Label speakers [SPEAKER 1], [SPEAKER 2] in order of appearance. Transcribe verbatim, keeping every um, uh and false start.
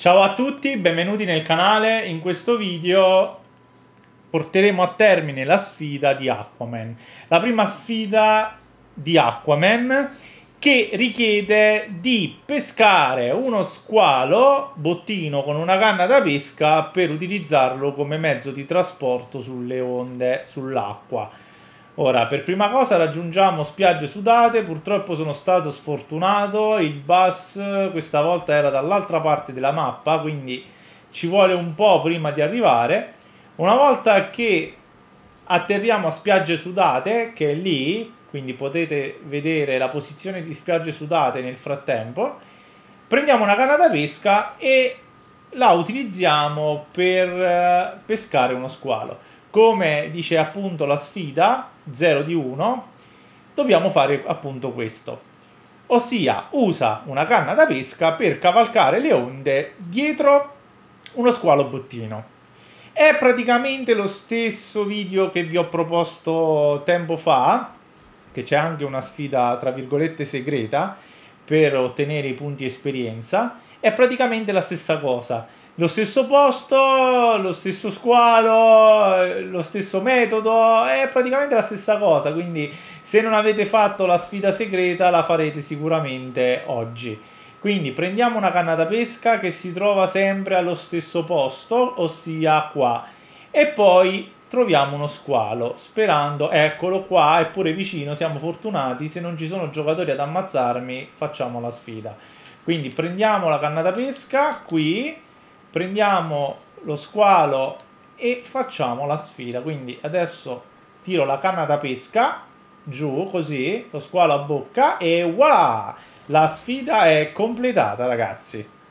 [SPEAKER 1] Ciao a tutti, benvenuti nel canale. In questo video porteremo a termine la sfida di Aquaman. La prima sfida di Aquaman che richiede di pescare uno squalo bottino con una canna da pesca per utilizzarlo come mezzo di trasporto sulle onde, sull'acqua. Ora, per prima cosa raggiungiamo spiagge sudate. Purtroppo sono stato sfortunato, il bus questa volta era dall'altra parte della mappa, quindi ci vuole un po' prima di arrivare. Una volta che atterriamo a spiagge sudate, che è lì, quindi potete vedere la posizione di spiagge sudate nel frattempo, prendiamo una canna da pesca e la utilizziamo per pescare uno squalo. Come dice appunto la sfida zero di uno, dobbiamo fare appunto questo, ossia usa una canna da pesca per cavalcare le onde dietro uno squalo bottino. È praticamente lo stesso video che vi ho proposto tempo fa, che c'è anche una sfida tra virgolette segreta per ottenere i punti esperienza. È praticamente la stessa cosa. Lo stesso posto, lo stesso squalo, lo stesso metodo, è praticamente la stessa cosa, quindi se non avete fatto la sfida segreta la farete sicuramente oggi. Quindi prendiamo una canna da pesca che si trova sempre allo stesso posto, ossia qua, e poi troviamo uno squalo, sperando, eccolo qua, è pure vicino, siamo fortunati, se non ci sono giocatori ad ammazzarmi facciamo la sfida. Quindi prendiamo la canna da pesca qui, prendiamo lo squalo e facciamo la sfida. Quindi adesso tiro la canna da pesca giù, così, lo squalo a bocca e voilà! La sfida è completata, ragazzi.